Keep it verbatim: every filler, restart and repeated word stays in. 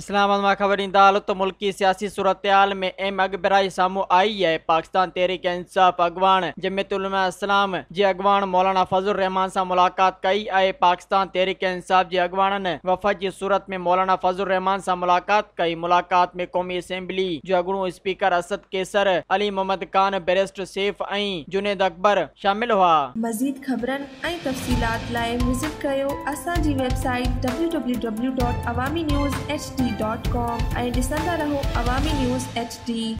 इस्लामाबाद में खबर इंदाल तो मुल्की सियासी सूरत हाल में अहम अगबराई सामू आई है। पाकिस्तान तहरीक इंसाफ अगवान जमीयत उलमा इस्लाम जे अगवान मौलाना फजल रहमान से मुलाकात कई है। पाकिस्तान तहरीक इंसाफ जे अगवान वफद की सूरत में मौलाना फजल रहमान से मुलाकात कई। मुलाकात में कौमी असम्बली जो अगणो स्पीकर असद केसर, अली मोहम्मद खान, बैरिस्टर सैफ ऐं जुनेद अकबर शामिल हुआ। मज़ीद खबरन ऐं तफ़सीलात लाइ विज़िट कयो असांजी website W W W dot Awami news H D dot com ऐं ॾिसंदा रहो अवामी न्यूज़ एच डी।